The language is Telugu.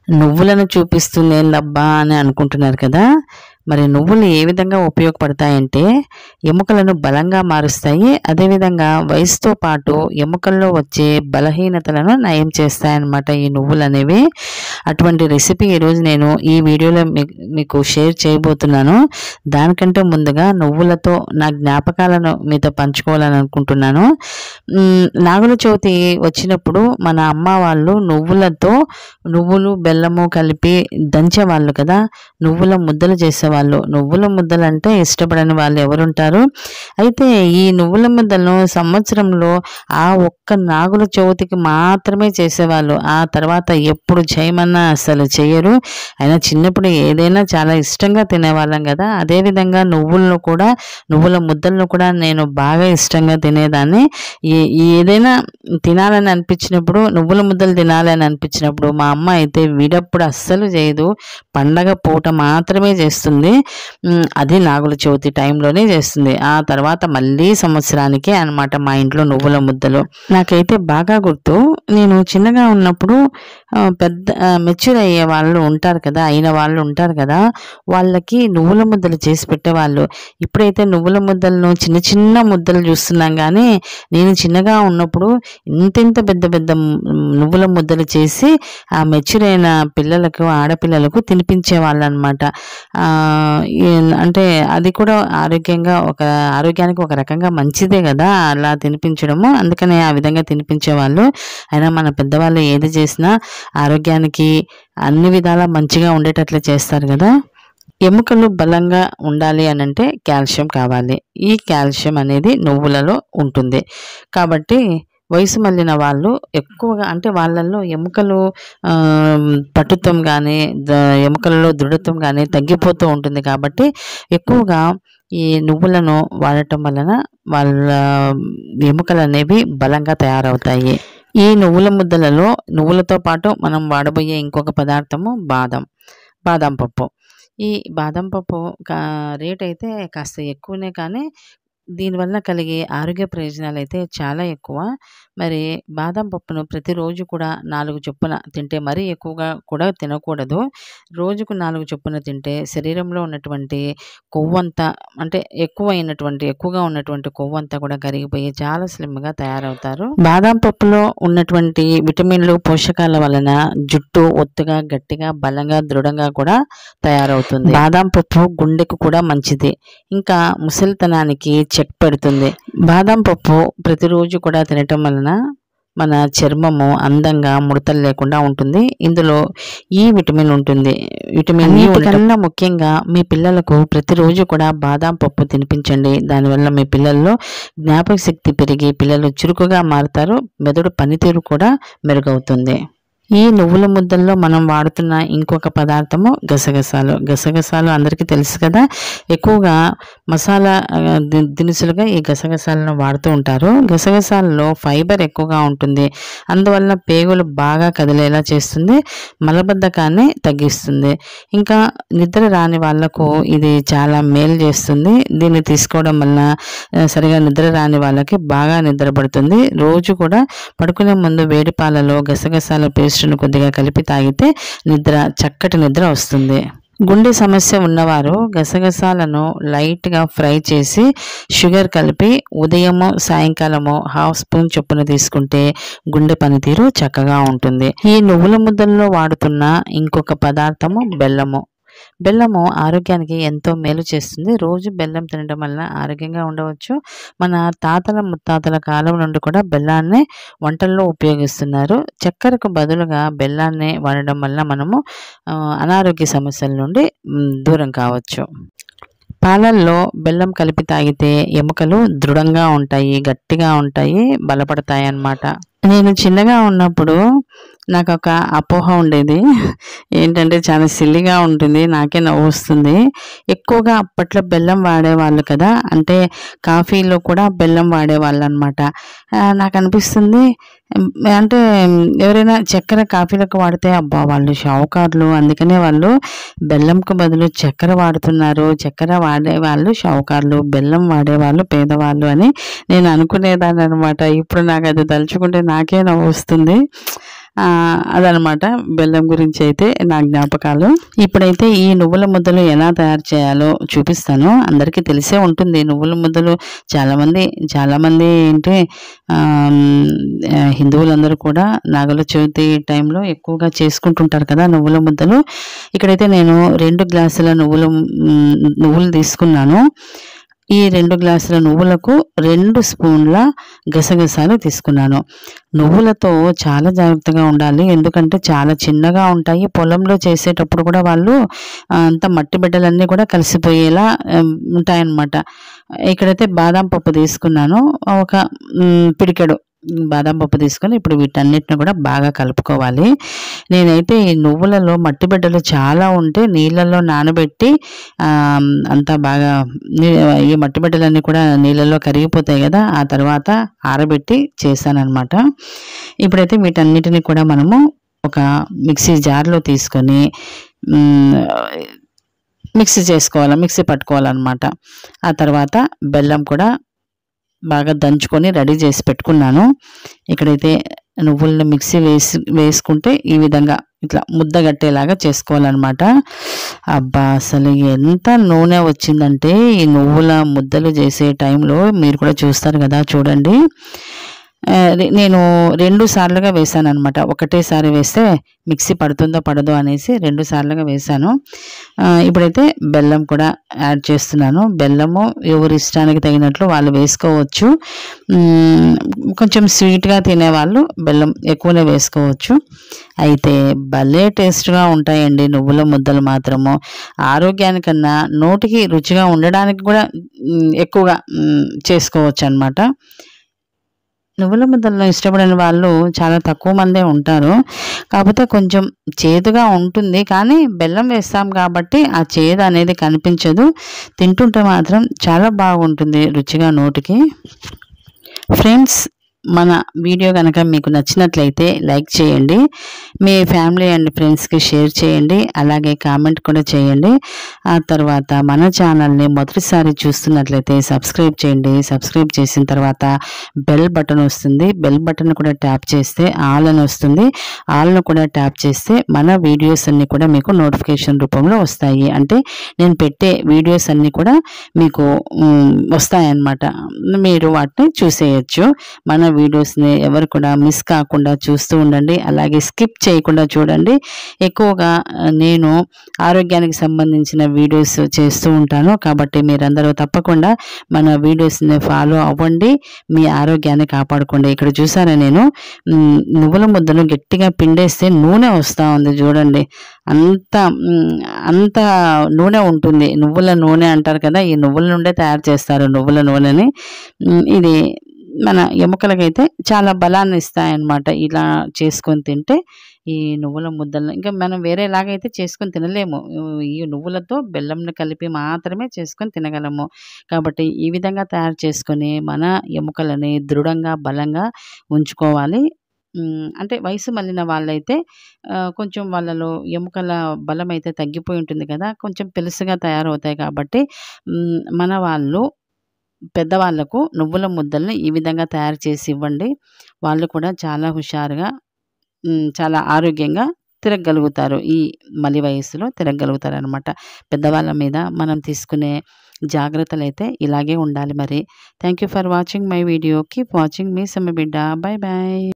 నువ్వులను చూపిస్తుంది ఏందబ్బా అని అనుకుంటున్నారు కదా. మరి నువ్వులు ఏ విధంగా ఉపయోగపడతాయంటే ఎముకలను బలంగా మారుస్తాయి. అదేవిధంగా వయసుతో పాటు ఎముకల్లో వచ్చే బలహీనతలను నయం చేస్తాయన్నమాట ఈ నువ్వులు అనేవి. అటువంటి రెసిపీ ఈరోజు నేను ఈ వీడియోలో మీకు షేర్ చేయబోతున్నాను. దానికంటే ముందుగా నువ్వులతో నా జ్ఞాపకాలను మీతో పంచుకోవాలని అనుకుంటున్నాను. నాగుల చవితి వచ్చినప్పుడు మన అమ్మ వాళ్ళు నువ్వులతో నువ్వులు బెల్లము కలిపి దంచేవాళ్ళు కదా, నువ్వుల ముద్దలు చేసేవాళ్ళు. నువ్వుల ముద్దలు అంటే ఇష్టపడని వాళ్ళు ఎవరుంటారు. అయితే ఈ నువ్వుల ముద్దలను సంవత్సరంలో ఆ ఒక్క నాగుల చవితికి మాత్రమే చేసేవాళ్ళు. ఆ తర్వాత ఎప్పుడు చేయమన్నా అసలు చేయరు. అయినా చిన్నప్పుడు ఏదైనా చాలా ఇష్టంగా తినేవాళ్ళం కదా. అదేవిధంగా నువ్వుల ముద్దలను కూడా నేను బాగా ఇష్టంగా తినేదాన్ని. ఏదైనా తినాలని అనిపించినప్పుడు, నువ్వుల ముద్దలు తినాలని అనిపించినప్పుడు మా అమ్మ అయితే విడప్పుడు అస్సలు చేయదు, పండగ పూట మాత్రమే చేస్తుంది. అది నాగుల చవితి టైంలోనే చేస్తుంది. ఆ తర్వాత మళ్ళీ సంవత్సరానికే అన్నమాట మా ఇంట్లో నువ్వుల ముద్దలు. నాకైతే బాగా గుర్తు, నేను చిన్నగా ఉన్నప్పుడు పెద్ద మెచ్యూర్ అయ్యే వాళ్ళు ఉంటారు కదా, అయిన వాళ్ళు ఉంటారు కదా, వాళ్ళకి నువ్వుల ముద్దలు చేసి పెట్టేవాళ్ళు. ఇప్పుడైతే నువ్వుల ముద్దలను చిన్న చిన్న ముద్దలు చూస్తున్నాం, కానీ నేను చిన్నగా ఉన్నప్పుడు ఇంత పెద్ద పెద్ద నువ్వుల ముద్దలు చేసి ఆ మెచ్యూర్ అయిన పిల్లలకు, ఆడపిల్లలకు తినిపించే వాళ్ళు అనమాట. అంటే అది కూడా ఆరోగ్యానికి ఒక రకంగా మంచిదే కదా అలా తినిపించడము. అందుకనే ఆ విధంగా తినిపించేవాళ్ళు. అయినా మన పెద్దవాళ్ళు ఏది చేసినా ఆరోగ్యానికి అన్ని విధాలా మంచిగా ఉండేటట్లు చేస్తారు కదా. ఎముకలు బలంగా ఉండాలి అనంటే కాల్షియం కావాలి. ఈ కాల్షియం అనేది నువ్వులలో ఉంటుంది. కాబట్టి వయసు మళ్ళిన వాళ్ళు ఎక్కువగా, అంటే వాళ్ళల్లో ఎముకలు పటుత్వం కానీ ఎముకలలో దృఢత్వం కానీ తగ్గిపోతూ ఉంటుంది. కాబట్టి ఎక్కువగా ఈ నువ్వులను వాడటం వలన వాళ్ళ ఎముకలు అనేవి బలంగా తయారవుతాయి. ఈ నువ్వుల ముద్దలలో నువ్వులతో పాటు మనం వాడబోయే ఇంకొక పదార్థము బాదం పప్పు. ఈ బాదం పప్పు రేట్ అయితే కాస్త ఎక్కువనే, కానీ దీనివల్ల కలిగే ఆరోగ్య ప్రయోజనాలు అయితే చాలా ఎక్కువ. మరి బాదం పప్పును ప్రతిరోజు కూడా 4 చొప్పున తింటే, మరీ ఎక్కువగా కూడా తినకూడదు. రోజుకు 4 చొప్పున తింటే శరీరంలో ఉన్నటువంటి కొవ్వంతా, అంటే ఎక్కువగా ఉన్నటువంటి కొవ్వంతా కూడా కరిగిపోయి చాలా స్లిమ్గా తయారవుతారు. బాదం పప్పులో ఉన్నటువంటి విటమిన్లు, పోషకాల వలన జుట్టు ఒత్తుగా, గట్టిగా, బలంగా, దృఢంగా కూడా తయారవుతుంది. బాదం పప్పు గుండెకు కూడా మంచిది. ఇంకా ముసలితనానికి చెక్ పెడుతుంది. బాదం పప్పు ప్రతిరోజు కూడా తినటం వలన మన చర్మము అందంగా, ముడతలు లేకుండా ఉంటుంది. ఇందులో ఈ విటమిన్ ఉంటుంది. విటమిన్ ఈ కన్నా ముఖ్యంగా మీ పిల్లలకు ప్రతిరోజు కూడా బాదం పప్పు తినిపించండి. దానివల్ల మీ పిల్లల్లో జ్ఞాపక శక్తి పెరిగి పిల్లలు చురుకుగా మారుతారు. మెదడు పనితీరు కూడా మెరుగవుతుంది. ఈ నువ్వుల ముద్దల్లో మనం వాడుతున్న ఇంకొక పదార్థము గసగసాలు అందరికీ తెలుసు కదా. ఎక్కువగా మసాలా దినుసులుగా ఈ గసగసాలను వాడుతూ ఉంటారు. గసగసాలలో ఫైబర్ ఎక్కువగా ఉంటుంది. అందువలన పేగులు బాగా కదిలేలా చేస్తుంది, మలబద్ధకాన్ని తగ్గిస్తుంది. ఇంకా నిద్ర రాని వాళ్లకు ఇది చాలా మేలు చేస్తుంది. దీన్ని తీసుకోవడం వలన సరిగా నిద్ర రాని వాళ్ళకి బాగా నిద్ర పడుతుంది. రోజు కూడా పడుకునే ముందు వేడి పాలలో గసగసాల పేస్ట్ను కొద్దిగా కలిపి తాగితే చక్కటి నిద్ర వస్తుంది. గుండె సమస్య ఉన్నవారు గసగసాలను లైట్గా ఫ్రై చేసి షుగర్ కలిపి ఉదయము, సాయంకాలము 1/2 స్పూన్ చొప్పున తీసుకుంటే గుండె పనితీరు చక్కగా ఉంటుంది. ఈ నువ్వుల ముద్దల్లో వాడుతున్న ఇంకొక పదార్థము బెల్లము ఆరోగ్యానికి ఎంతో మేలు చేస్తుంది. రోజు బెల్లం తినడం వల్ల ఆరోగ్యంగా ఉండవచ్చు. మన తాతల ముత్తాతల కాలం నుండి కూడా బెల్లాన్ని వంటల్లో ఉపయోగిస్తున్నారు. చక్కెరకు బదులుగా బెల్లాన్ని వాడడం వల్ల మనము అనారోగ్య సమస్యల నుండి దూరం కావచ్చు. పాలల్లో బెల్లం కలిపి తాగితే ఎముకలు దృఢంగా ఉంటాయి, గట్టిగా ఉంటాయి, బలపడతాయి అన్నమాట. నేను చిన్నగా ఉన్నప్పుడు నాకు ఒక అపోహ ఉండేది. ఏంటంటే చాలా సిల్లిగా ఉంటుంది, నాకే నవ్వు వస్తుంది. ఎక్కువగా అప్పట్లో బెల్లం వాడేవాళ్ళు కదా, అంటే కాఫీలో కూడా బెల్లం వాడేవాళ్ళు అనమాట. నాకు అనిపిస్తుంది, అంటే ఎవరైనా చక్కెర కాఫీలకు వాడితే అబ్బా వాళ్ళు షావుకారులు, అందుకనే వాళ్ళు బెల్లంకు బదులు చక్కెర వాడుతున్నారు, చక్కెర వాడేవాళ్ళు షావుకారులు, బెల్లం వాడేవాళ్ళు పేదవాళ్ళు అని నేను అనుకునేదాన్ని అనమాట. ఇప్పుడు నాకు అది తలుచుకుంటే నాకే నవ్వు వస్తుంది. అదనమాట బెల్లం గురించి అయితే నా జ్ఞాపకాలు. ఇప్పుడైతే ఈ నువ్వుల ముద్దలు ఎలా తయారు చేయాలో చూపిస్తాను. అందరికీ తెలిసే ఉంటుంది నువ్వుల ముద్దలు. చాలామంది ఏంటి హిందువులందరూ కూడా నాగుల చవితి టైంలో ఎక్కువగా చేసుకుంటుంటారు కదా నువ్వుల ముద్దలు. ఇక్కడైతే నేను 2 గ్లాసుల నువ్వులు తీసుకున్నాను. ఈ 2 గ్లాసుల నువ్వులకు 2 స్పూన్ల గసగసాలు తీసుకున్నాను. నువ్వులతో చాలా జాగ్రత్తగా ఉండాలి, ఎందుకంటే చాలా చిన్నగా ఉంటాయి. పొలంలో చేసేటప్పుడు కూడా వాళ్ళు అంత మట్టి బిడ్డలన్నీ కూడా కలిసిపోయేలా ఉంటాయన్నమాట. ఇక్కడైతే బాదం పప్పు తీసుకున్నాను, ఒక పిడికెడు బాదం పప్పు తీసుకొని ఇప్పుడు వీటన్నిటిని కూడా బాగా కలుపుకోవాలి. నేనైతే ఈ నువ్వులలో మట్టి బిడ్డలు చాలా ఉంటే నీళ్ళల్లో నానబెట్టి అంతా బాగా ఈ మట్టి బిడ్డలన్నీ కూడా నీళ్ళల్లో కరిగిపోతాయి కదా, ఆ తర్వాత ఆరబెట్టి చేశానన్నమాట. ఇప్పుడైతే వీటన్నిటిని కూడా మనము ఒక మిక్సీ జార్లో తీసుకొని మిక్సీ పట్టుకోవాలన్నమాట. ఆ తర్వాత బెల్లం కూడా బాగా దంచుకొని రెడీ చేసి పెట్టుకున్నాను. ఇక్కడైతే నువ్వులను మిక్సీ వేసుకుంటే ఈ విధంగా ఇట్లా ముద్దగట్టేలాగా చేసుకోవాలన్నమాట. అబ్బా, అసలు ఎంత నూనె వచ్చిందంటే ఈ నువ్వుల ముద్దలు చేసే టైంలో మీరు కూడా చూస్తారు కదా, చూడండి. నేను 2 సార్లుగా వేసాను అనమాట. ఒకటేసారి వేస్తే మిక్సీ పడుతుందో పడదో అనేసి 2 సార్లుగా వేసాను. ఇప్పుడైతే బెల్లం కూడా యాడ్ చేస్తున్నాను. బెల్లము ఎవరి ఇష్టానికి తగినట్లు వాళ్ళు వేసుకోవచ్చు. కొంచెం స్వీట్గా తినేవాళ్ళు బెల్లం ఎక్కువనే వేసుకోవచ్చు. అయితే భలే టేస్ట్గా ఉంటాయండి నువ్వుల ముద్దలు మాత్రము. ఆరోగ్యానికన్నా నోటికి రుచిగా ఉండడానికి కూడా ఎక్కువగా చేసుకోవచ్చు అన్నమాట. నువ్వుల ముద్దలను ఇష్టపడని వాళ్ళు చాలా తక్కువ మందే ఉంటారు. కాకపోతే కొంచెం చేదుగా ఉంటుంది, కానీ బెల్లం వేస్తాం కాబట్టి ఆ చేదు అనేది కనిపించదు. తింటుంటే మాత్రం చాలా బాగుంటుంది రుచిగా నోటికి. ఫ్రెండ్స్, మన వీడియో కనుక మీకు నచ్చినట్లయితే లైక్ చేయండి, మీ ఫ్యామిలీ అండ్ ఫ్రెండ్స్కి షేర్ చేయండి, అలాగే కామెంట్ కూడా చేయండి. ఆ తర్వాత మన ఛానల్ని మొదటిసారి చూస్తున్నట్లయితే సబ్స్క్రైబ్ చేయండి. సబ్స్క్రైబ్ చేసిన తర్వాత బెల్ బటన్ వస్తుంది, బెల్ బటన్ కూడా ట్యాప్ చేస్తే ఆల్ అని వస్తుంది. ఆల్ను కూడా ట్యాప్ చేస్తే మన వీడియోస్ అన్నీ కూడా మీకు నోటిఫికేషన్ రూపంలో వస్తాయి. అంటే నేను పెట్టే వీడియోస్ అన్నీ కూడా మీకు వస్తాయన్నమాట. మీరు వాటిని చూసేయచ్చు. మన వీడియోస్ని ఎవరు కూడా మిస్ కాకుండా చూస్తూ ఉండండి, అలాగే స్కిప్ చేయకుండా చూడండి. ఎక్కువగా నేను ఆరోగ్యానికి సంబంధించిన వీడియోస్ చేస్తూ ఉంటాను, కాబట్టి మీరందరూ తప్పకుండా మన వీడియోస్ని ఫాలో అవ్వండి, మీ ఆరోగ్యాన్ని కాపాడుకోండి. ఇక్కడ చూసారా, నేను నువ్వుల ముద్దను గట్టిగా పిండేస్తే నూనె వస్తూ ఉంది చూడండి. అంత నూనె ఉంటుంది. నువ్వుల నూనె అంటారు కదా, ఈ నువ్వుల నుండే తయారు చేస్తారు నువ్వుల నూనెని. ఇది మన ఎముకలకైతే చాలా బలాన్ని ఇస్తాయన్నమాట. ఇలా చేసుకొని తింటే ఈ నువ్వుల ముద్దలను ఇంకా మనం వేరేలాగైతే చేసుకొని తినలేము. ఈ నువ్వులతో బెల్లంని కలిపి మాత్రమే చేసుకొని తినగలము. కాబట్టి ఈ విధంగా తయారు చేసుకొని మన ఎముకలని దృఢంగా బలంగా ఉంచుకోవాలి. అంటే వయసు మళ్ళిన వాళ్ళైతే కొంచెం వాళ్ళలో ఎముకల బలం అయితే తగ్గిపోయి ఉంటుంది కదా, కొంచెం పెలుసుగా తయారవుతాయి. కాబట్టి మన వాళ్ళు పెద్దవాళ్లకు నువ్వుల ముద్దల్ని ఈ విధంగా తయారు చేసి ఇవ్వండి. వాళ్ళు కూడా చాలా హుషారుగా చాలా ఆరోగ్యంగా తిరగలుగుతారు. ఈ మలి వయస్సులో తిరగలుగుతారు అనమాట. పెద్దవాళ్ళ మీద మనం తీసుకునే జాగ్రత్తలు అయితే ఇలాగే ఉండాలి. మరి thank you for watching my video. Keep watching మీసెమ్మబిడ్డ. Bye bye.